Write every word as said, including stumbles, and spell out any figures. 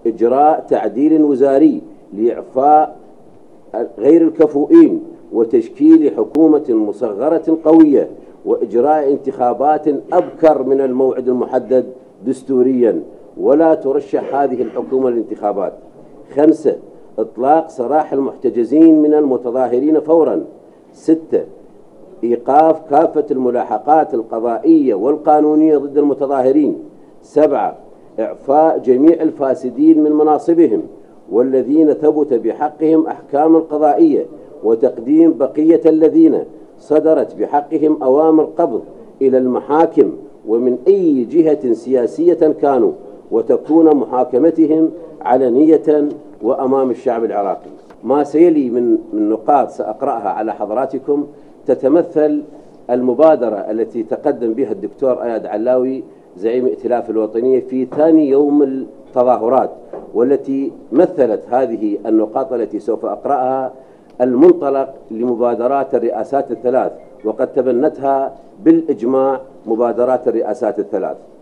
إجراء تعديل وزاري لإعفاء غير الكفؤين وتشكيل حكومة مصغرة قوية وإجراء انتخابات أبكر من الموعد المحدد دستوريا، ولا ترشح هذه الحكومة للانتخابات. خمسة، إطلاق سراح المحتجزين من المتظاهرين فورا. ستة، إيقاف كافة الملاحقات القضائية والقانونية ضد المتظاهرين. سبعة، إعفاء جميع الفاسدين من مناصبهم والذين ثبت بحقهم أحكام قضائية، وتقديم بقية الذين صدرت بحقهم أوامر قبض إلى المحاكم ومن أي جهة سياسية كانوا، وتكون محاكمتهم علنية وأمام الشعب العراقي. ما سيلي من من نقاط سأقرأها على حضراتكم تتمثل المبادرة التي تقدم بها الدكتور اياد علاوي زعيم ائتلاف الوطنية في ثاني يوم التظاهرات، والتي مثلت هذه النقاط التي سوف أقرأها المنطلق لمبادرات الرئاسات الثلاث، وقد تبنتها بالإجماع مبادرات الرئاسات الثلاث.